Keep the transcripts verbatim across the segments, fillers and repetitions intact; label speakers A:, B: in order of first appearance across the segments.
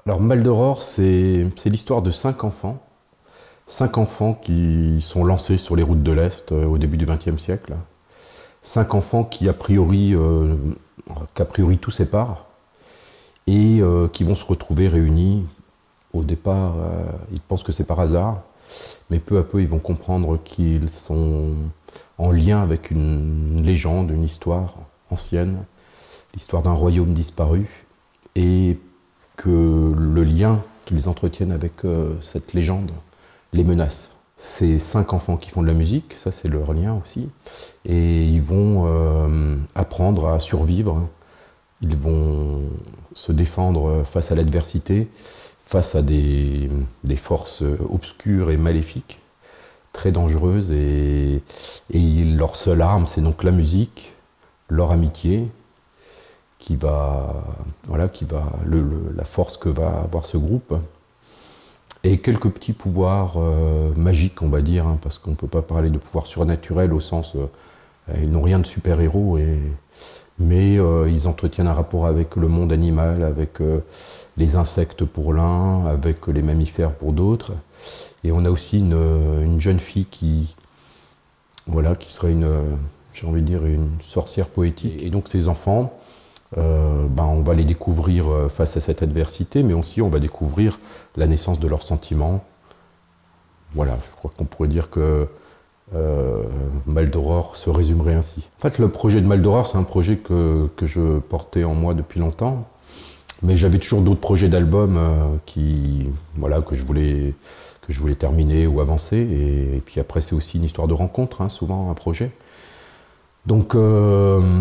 A: Alors Maldoror, c'est l'histoire de cinq enfants. Cinq enfants qui sont lancés sur les routes de l'Est euh, au début du vingtième siècle. Cinq enfants qui, a priori, euh, qu'a priori tout sépare et euh, qui vont se retrouver réunis. Au départ, euh, ils pensent que c'est par hasard, mais peu à peu, ils vont comprendre qu'ils sont en lien avec une légende, une histoire ancienne, l'histoire d'un royaume disparu, et que le lien qu'ils entretiennent avec euh, cette légende les menace. C'est cinq enfants qui font de la musique, ça c'est leur lien aussi, et ils vont euh, apprendre à survivre, ils vont se défendre face à l'adversité, face à des, des forces obscures et maléfiques, très dangereuses, et, et leur seule arme c'est donc la musique, leur amitié, qui va, voilà, qui va le, le, la force que va avoir ce groupe, et quelques petits pouvoirs euh, magiques, on va dire, hein, parce qu'on ne peut pas parler de pouvoirs surnaturels au sens, euh, ils n'ont rien de super-héros, et, mais euh, ils entretiennent un rapport avec le monde animal, avec euh, les insectes pour l'un, avec les mammifères pour d'autres, et on a aussi une, une jeune fille qui, voilà, qui serait une, j'ai envie de dire, une sorcière poétique, et donc ces enfants, Euh, ben on va les découvrir face à cette adversité, mais aussi on va découvrir la naissance de leurs sentiments. Voilà, je crois qu'on pourrait dire que euh, Maldoror se résumerait ainsi. En fait, le projet de Maldoror, c'est un projet que, que je portais en moi depuis longtemps, mais j'avais toujours d'autres projets d'albums euh, qui, voilà, que je voulais, que je voulais terminer ou avancer, et, et puis après c'est aussi une histoire de rencontre, hein, souvent un projet. Donc euh,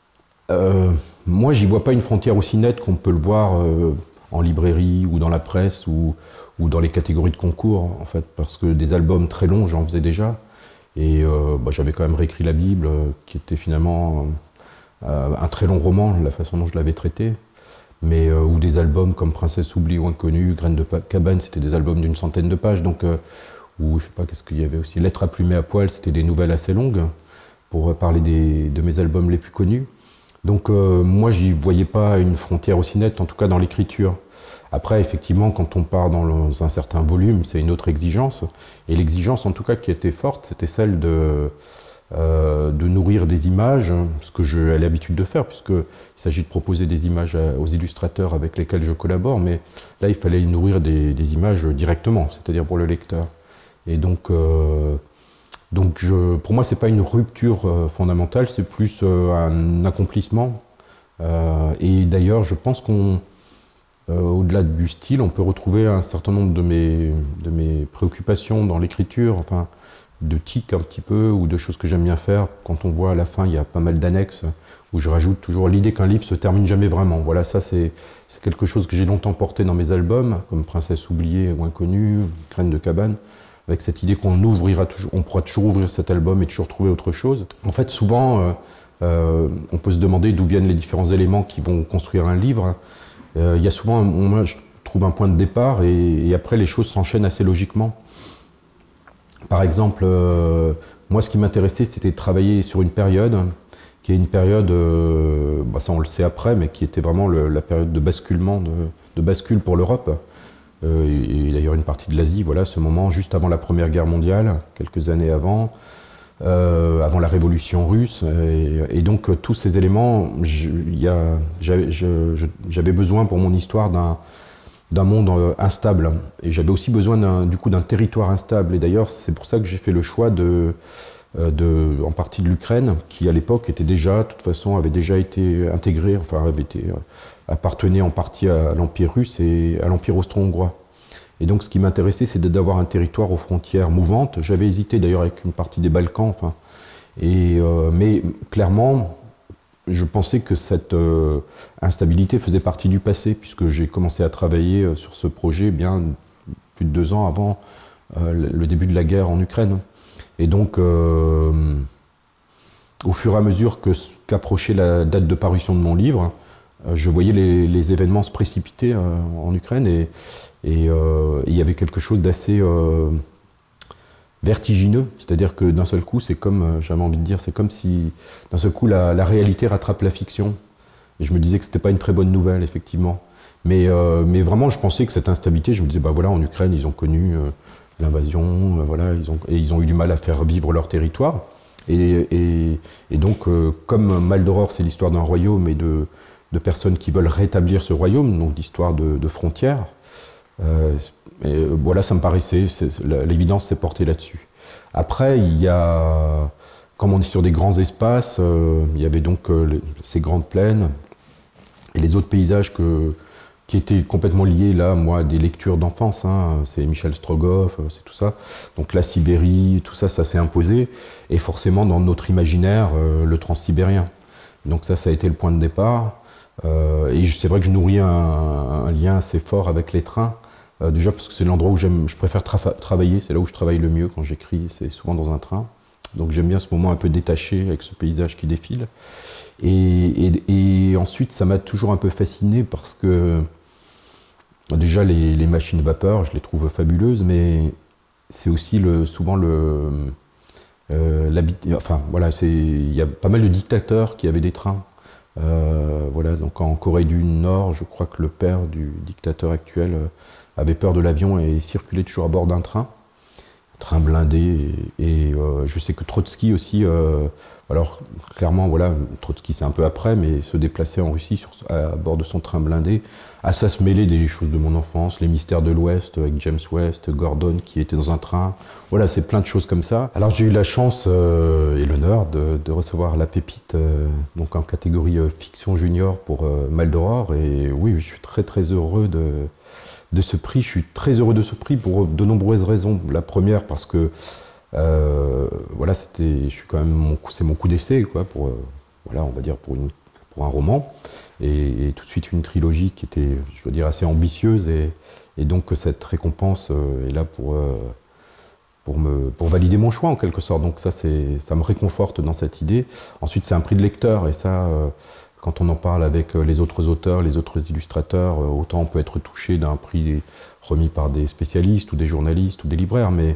A: Euh, moi, j'y vois pas une frontière aussi nette qu'on peut le voir euh, en librairie ou dans la presse ou, ou dans les catégories de concours, en fait, parce que des albums très longs, j'en faisais déjà, et euh, bah, j'avais quand même réécrit la Bible, euh, qui était finalement euh, un très long roman, la façon dont je l'avais traité, mais euh, ou des albums comme Princesse oubliée ou Inconnue, Graines de cabane, c'était des albums d'une centaine de pages, donc euh, ou je sais pas, qu'est-ce qu'il y avait aussi, Lettres à plumer à poil, c'était des nouvelles assez longues pour parler des, de mes albums les plus connus. Donc euh, moi, j'y voyais pas une frontière aussi nette, en tout cas dans l'écriture. Après, effectivement, quand on part dans un certain volume, c'est une autre exigence. Et l'exigence, en tout cas, qui était forte, c'était celle de, euh, de nourrir des images, ce que j'ai l'habitude de faire, puisqu'il s'agit de proposer des images aux illustrateurs avec lesquels je collabore, mais là, il fallait nourrir des, des images directement, c'est-à-dire pour le lecteur. Et donc... Euh, Donc je, pour moi, ce n'est pas une rupture euh, fondamentale, c'est plus euh, un accomplissement. Euh, et d'ailleurs, je pense qu'on, euh, au-delà du style, on peut retrouver un certain nombre de mes, de mes préoccupations dans l'écriture, enfin, de tics un petit peu, ou de choses que j'aime bien faire. Quand on voit à la fin, il y a pas mal d'annexes, où je rajoute toujours l'idée qu'un livre se termine jamais vraiment. Voilà, ça c'est quelque chose que j'ai longtemps porté dans mes albums, comme Princesse oubliée ou Inconnue, Graines de cabane, avec cette idée qu'on ouvrira toujours, on pourra toujours ouvrir cet album et toujours trouver autre chose. En fait, souvent, euh, euh, on peut se demander d'où viennent les différents éléments qui vont construire un livre. Euh, il y a souvent, moi, je trouve un point de départ et, et après, les choses s'enchaînent assez logiquement. Par exemple, euh, moi, ce qui m'intéressait, c'était de travailler sur une période qui est une période, euh, bah ça on le sait après, mais qui était vraiment le, la période de basculement, de, de bascule pour l'Europe. Euh, et, et d'ailleurs une partie de l'Asie, voilà, ce moment juste avant la Première Guerre mondiale, quelques années avant, euh, avant la Révolution russe, et, et donc euh, tous ces éléments, j'avais besoin pour mon histoire d'un d'un monde euh, instable, et j'avais aussi besoin du coup d'un territoire instable, et d'ailleurs c'est pour ça que j'ai fait le choix de, euh, de, en partie de l'Ukraine, qui à l'époque était déjà, de toute façon, avait déjà été intégrée, enfin avait été... Euh, appartenait en partie à l'Empire russe et à l'Empire austro-hongrois. Et donc ce qui m'intéressait, c'était d'avoir un territoire aux frontières mouvantes. J'avais hésité d'ailleurs avec une partie des Balkans, enfin, et, euh, mais clairement, je pensais que cette euh, instabilité faisait partie du passé, puisque j'ai commencé à travailler sur ce projet bien plus de deux ans avant euh, le début de la guerre en Ukraine. Et donc, euh, au fur et à mesure qu'approchait la date de parution de mon livre, je voyais les, les événements se précipiter euh, en Ukraine, et il euh, y avait quelque chose d'assez euh, vertigineux, c'est-à-dire que d'un seul coup, c'est comme, j'avais envie de dire, c'est comme si d'un seul coup la, la réalité rattrape la fiction. Et je me disais que c'était pas une très bonne nouvelle, effectivement. Mais, euh, mais vraiment, je pensais que cette instabilité, je me disais, bah voilà, en Ukraine, ils ont connu euh, l'invasion, euh, voilà, ils ont, et ils ont eu du mal à faire vivre leur territoire. Et, et, et donc, euh, comme Maldoror, c'est l'histoire d'un royaume et de, de personnes qui veulent rétablir ce royaume, donc d'histoire de, de frontières, euh, et voilà, ça me paraissait, l'évidence s'est portée là-dessus. Après, il y a, comme on est sur des grands espaces, euh, il y avait donc euh, les, ces grandes plaines et les autres paysages que, qui étaient complètement liés, là, moi, à des lectures d'enfance, hein, c'est Michel Strogoff, c'est tout ça. Donc la Sibérie, tout ça, ça s'est imposé. Et forcément, dans notre imaginaire, euh, le transsibérien. Donc ça, ça a été le point de départ. Euh, et c'est vrai que je nourris un, un lien assez fort avec les trains. Euh, déjà parce que c'est l'endroit où j'aime, je préfère tra travailler, c'est là où je travaille le mieux quand j'écris, c'est souvent dans un train. Donc j'aime bien ce moment un peu détaché avec ce paysage qui défile. Et, et, et ensuite, ça m'a toujours un peu fasciné parce que déjà les, les machines vapeur, je les trouve fabuleuses, mais c'est aussi le, souvent le, euh, enfin voilà, c'est, il y a pas mal de dictateurs qui avaient des trains. Euh, voilà, donc en Corée du Nord, je crois que le père du dictateur actuel euh, avait peur de l'avion et circulait toujours à bord d'un train, train blindé. Et, et euh, je sais que Trotsky aussi, euh, alors clairement, voilà, Trotsky c'est un peu après, mais se déplaçait en Russie sur, à, à bord de son train blindé, à ça se mêler des choses de mon enfance, les mystères de l'Ouest avec James West, Gordon qui était dans un train. Voilà, c'est plein de choses comme ça. Alors j'ai eu la chance euh, et l'honneur de, de recevoir la pépite euh, donc en catégorie euh, fiction junior pour euh, Maldoror. Et oui, je suis très très heureux de, de ce prix. Je suis très heureux de ce prix pour de nombreuses raisons. La première parce que euh, voilà, c'était, je suis quand même, c'est mon coup d'essai quoi, pour euh, voilà, on va dire pour une, pour un roman. Et, et tout de suite une trilogie qui était, je dois dire, assez ambitieuse, et, et donc cette récompense euh, est là pour, euh, pour, me, pour valider mon choix en quelque sorte. Donc ça, c'est, ça me réconforte dans cette idée. Ensuite, c'est un prix de lecteur, et ça, euh, quand on en parle avec les autres auteurs, les autres illustrateurs, euh, autant on peut être touché d'un prix remis par des spécialistes ou des journalistes ou des libraires, mais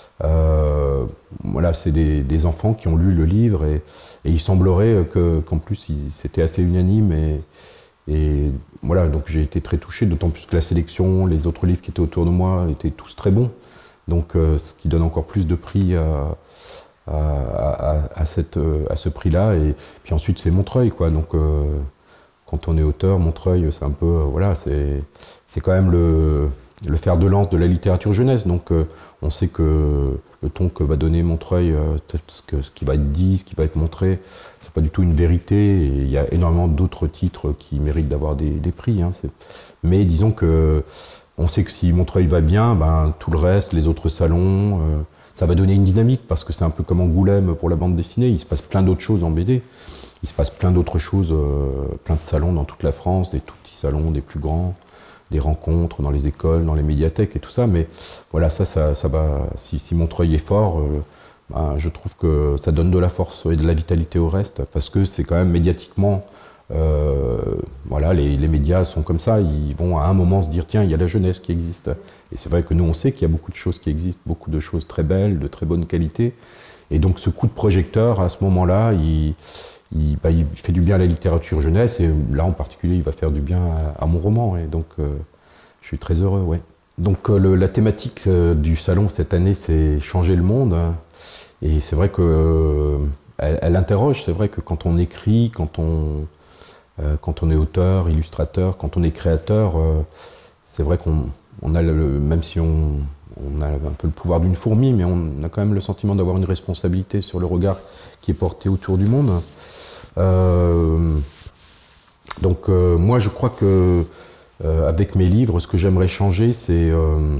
A: Euh, voilà, c'est des, des enfants qui ont lu le livre, et, et il semblerait que, qu'en plus c'était assez unanime, et, et voilà, donc j'ai été très touché, d'autant plus que la sélection, les autres livres qui étaient autour de moi étaient tous très bons, donc euh, ce qui donne encore plus de prix à, à, à, à, cette, à ce prix-là. Et puis ensuite c'est Montreuil, quoi, donc euh, quand on est auteur, Montreuil c'est un peu, euh, voilà, c'est, c'est quand même le... le fer de lance de la littérature jeunesse, donc euh, on sait que le ton que va donner Montreuil, euh, ce, que, ce qui va être dit, ce qui va être montré, c'est pas du tout une vérité, et il y a énormément d'autres titres qui méritent d'avoir des, des prix, hein, mais disons que on sait que si Montreuil va bien, ben, tout le reste, les autres salons, euh, ça va donner une dynamique, parce que c'est un peu comme Angoulême pour la bande dessinée, il se passe plein d'autres choses en B D, il se passe plein d'autres choses, euh, plein de salons dans toute la France, des tout petits salons, des plus grands, des rencontres dans les écoles, dans les médiathèques et tout ça, mais voilà, ça, ça, ça va, si, si Montreuil est fort, euh, ben, je trouve que ça donne de la force et de la vitalité au reste, parce que c'est quand même médiatiquement, euh, voilà, les, les médias sont comme ça, ils vont à un moment se dire, tiens, il y a la jeunesse qui existe, et c'est vrai que nous on sait qu'il y a beaucoup de choses qui existent, beaucoup de choses très belles, de très bonne qualité, et donc ce coup de projecteur, à ce moment-là, il... Il, bah, il fait du bien à la littérature jeunesse, et là en particulier il va faire du bien à, à mon roman, et donc euh, je suis très heureux. Ouais. Donc euh, le, la thématique euh, du salon cette année, c'est changer le monde, hein, et c'est vrai que euh, elle, elle interroge. C'est vrai que quand on écrit, quand on, euh, quand on est auteur, illustrateur, quand on est créateur, euh, c'est vrai qu'on on a le, même si on, on a un peu le pouvoir d'une fourmi, mais on a quand même le sentiment d'avoir une responsabilité sur le regard qui est porté autour du monde. Euh, donc euh, moi je crois que euh, avec mes livres, ce que j'aimerais changer, c'est euh,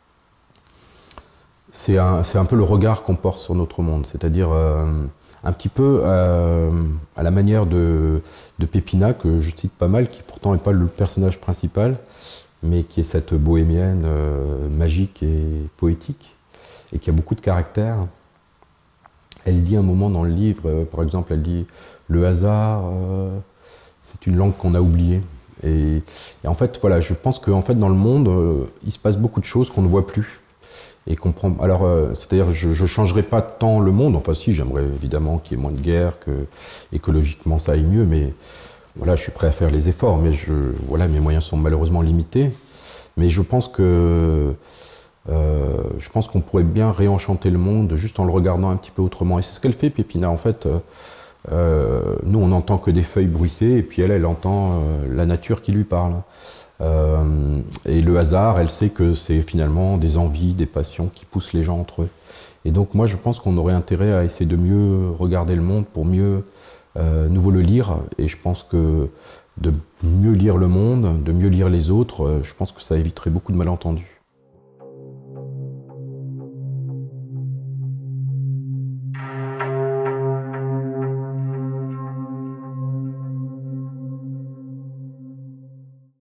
A: c'est un, c'est un peu le regard qu'on porte sur notre monde, c'est-à-dire euh, un petit peu euh, à la manière de, de Pépina, que je cite pas mal, qui pourtant n'est pas le personnage principal, mais qui est cette bohémienne euh, magique et poétique, et qui a beaucoup de caractère. Elle dit un moment dans le livre, euh, par exemple, elle dit « Le hasard, euh, c'est une langue qu'on a oubliée ». Et, et en fait, voilà, je pense qu'en fait, dans le monde, euh, il se passe beaucoup de choses qu'on ne voit plus. Et qu'on prend... Alors, euh, c'est-à-dire, je ne changerai pas tant le monde, enfin si, j'aimerais évidemment qu'il y ait moins de guerre, que écologiquement ça aille mieux, mais voilà, je suis prêt à faire les efforts, mais je, voilà, mes moyens sont malheureusement limités. Mais je pense que euh, je pense qu'on pourrait bien réenchanter le monde juste en le regardant un petit peu autrement. Et c'est ce qu'elle fait, Pépina. En fait, euh, euh, nous, on n'entend que des feuilles bruisser, et puis elle, elle entend euh, la nature qui lui parle. Euh, et le hasard, elle sait que c'est finalement des envies, des passions qui poussent les gens entre eux. Et donc moi, je pense qu'on aurait intérêt à essayer de mieux regarder le monde pour mieux euh, nouveau le lire. Et je pense que de mieux lire le monde, de mieux lire les autres, euh, je pense que ça éviterait beaucoup de malentendus.